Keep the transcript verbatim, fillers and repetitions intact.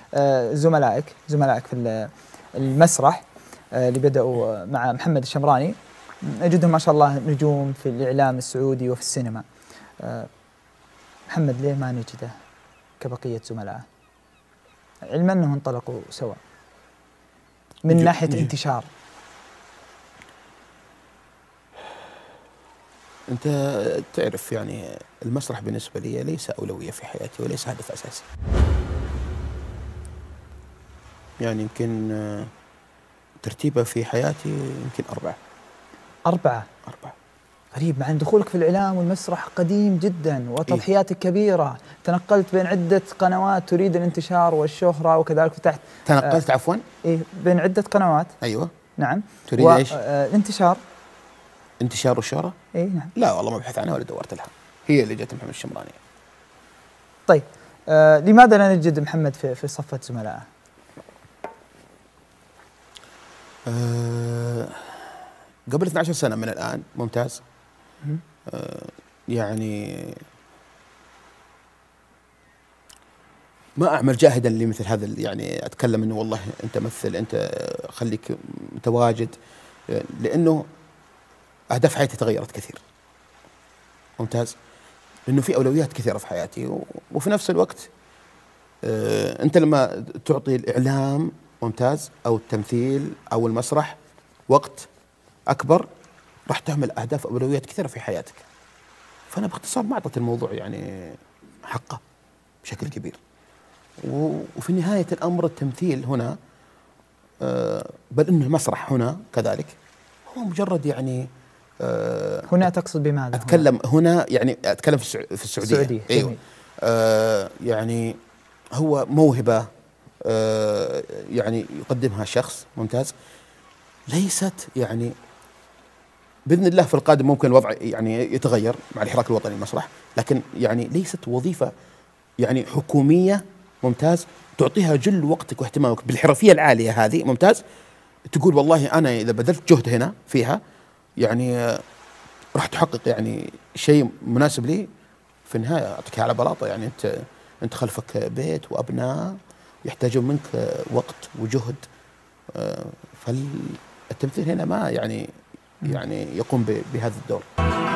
زملائك زملائك في المسرح اللي بدأوا مع محمد الشمراني، نجدهم ما شاء الله نجوم في الإعلام السعودي وفي السينما. محمد ليه ما نجده كبقية زملائه، علما أنهم انطلقوا سوا من نجو ناحية نجو. انتشار؟ أنت تعرف يعني المسرح بالنسبة لي ليس أولوية في حياتي وليس هدف أساسي. يعني يمكن ترتيبه في حياتي يمكن أربعة. أربعة؟ أربعة. غريب، مع أن دخولك في الإعلام والمسرح قديم جدا وتضحياتك كبيرة، تنقلت بين عدة قنوات تريد الانتشار والشهرة وكذلك فتحت. تنقلت آه عفوا؟ إيه، بين عدة قنوات. أيوة. نعم. تريد إيش؟ آه الانتشار. انتشار والشهرة؟ إيه نعم. لا والله ما بحث عنها ولا دورت لها، هي اللي جت محمد الشمراني. طيب آه لماذا لا نجد محمد في في صفة زملائه؟ أه قبل اثنتي عشرة سنة من الآن. ممتاز. أه يعني ما أعمل جاهدا لمثل هذا، يعني أتكلم إنه والله أنت مثل، أنت خليك متواجد، لأنه أهداف حياتي تغيرت كثير. ممتاز. لأنه في أولويات كثيرة في حياتي، وفي نفس الوقت أه أنت لما تعطي الإعلام ممتاز أو التمثيل أو المسرح وقت أكبر راح تعمل أهداف أولويات كثيرة في حياتك. فأنا باختصار ما أعطيت الموضوع يعني حقه بشكل كبير. وفي نهاية الأمر التمثيل هنا بل إنه المسرح هنا كذلك هو مجرد يعني هنا تقصد بماذا؟ أتكلم هنا, هنا يعني أتكلم في في السعودية. السعودية. أيوة. آه يعني هو موهبة آه يعني يقدمها شخص ممتاز، ليست يعني بإذن الله في القادم ممكن الوضع يعني يتغير مع الحراك الوطني المسرح، لكن يعني ليست وظيفة يعني حكومية ممتاز تعطيها جل وقتك واهتمامك بالحرفية العالية هذه. ممتاز. تقول والله أنا إذا بذلت جهد هنا فيها يعني راح تحقق يعني شيء مناسب لي. في النهاية أعطيك على بلاطة، يعني أنت أنت خلفك بيت وأبناء يحتاجون منك وقت وجهد. فالتمثيل هنا ما يعني يعني يقوم بهذا الدور.